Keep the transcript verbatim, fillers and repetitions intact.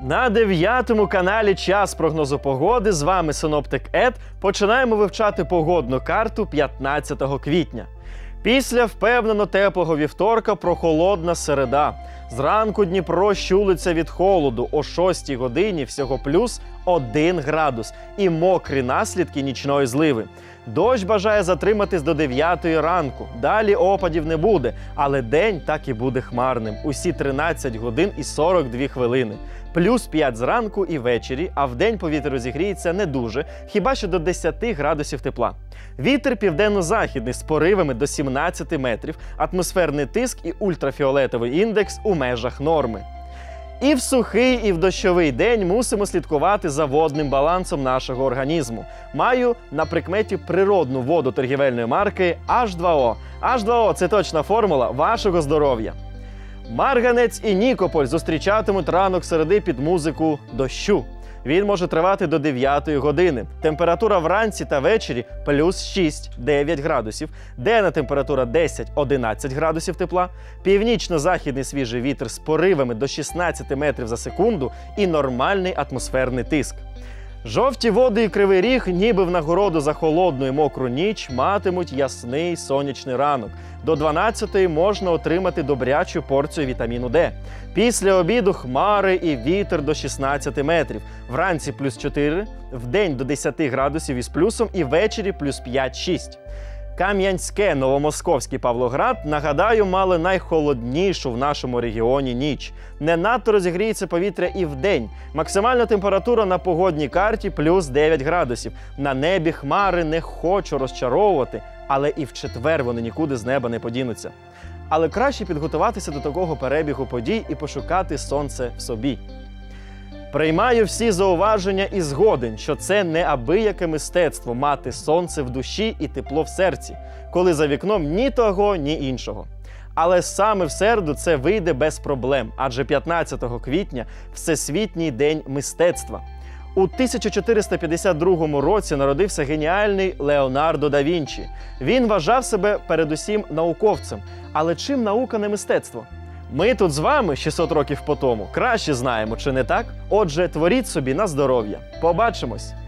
На дев'ятому каналі «Час прогнозу погоди» з вами синоптик Ед. Починаємо вивчати погодну карту п'ятнадцятого квітня. Після впевнено теплого вівторка прохолодна середа. Зранку Дніпро щулиться від холоду, о шостій годині всього плюс один градус і мокрі наслідки нічної зливи. Дощ бажає затриматись до дев'ятої ранку. Далі опадів не буде, але день так і буде хмарним. Усі тринадцять годин і сорок дві хвилини. Плюс п'ять зранку і ввечері, а вдень повітря розігріється не дуже, хіба що до десяти градусів тепла. Вітер південно-західний з поривами до сімнадцяти метрів, атмосферний тиск і ультрафіолетовий індекс у межах норми. І в сухий, і в дощовий день мусимо слідкувати за водним балансом нашого організму. Маю на прикметі природну воду торгівельної марки Аш два О. Аш два О – це точна формула вашого здоров'я. Марганець і Нікополь зустрічатимуть ранок середи під музику дощу. Він може тривати до дев'ятої години. Температура вранці та ввечері плюс шість-дев'ять градусів. Денна температура десять-одинадцять градусів тепла. Північно-західний свіжий вітер з поривами до шістнадцяти метрів за секунду і нормальний атмосферний тиск. Жовті води і Кривий Ріг, ніби в нагороду за холодну і мокру ніч, матимуть ясний сонячний ранок. До дванадцятої можна отримати добрячу порцію вітаміну Д. Після обіду хмари і вітер до шістнадцяти метрів. Вранці плюс чотири, вдень до десяти градусів із плюсом і ввечері плюс п'ять-шість. Кам'янське, Новомосковський, Павлоград, нагадаю, мали найхолоднішу в нашому регіоні ніч. Не надто розігріється повітря і вдень. Максимальна температура на погодній карті плюс дев'ять градусів. На небі хмари, не хочу розчаровувати, але і в четвер вони нікуди з неба не подінуться. Але краще підготуватися до такого перебігу подій і пошукати сонце в собі. Приймаю всі зауваження і згоден, що це неабияке мистецтво мати сонце в душі і тепло в серці, коли за вікном ні того, ні іншого. Але саме в середу це вийде без проблем, адже п'ятнадцятого квітня – Всесвітній день мистецтва. У тисяча чотириста п'ятдесят другому році народився геніальний Леонардо да Вінчі. Він вважав себе передусім науковцем. Але чим наука не мистецтво? Ми тут з вами шістсот років по тому краще знаємо, чи не так? Отже, творіть собі на здоров'я. Побачимось!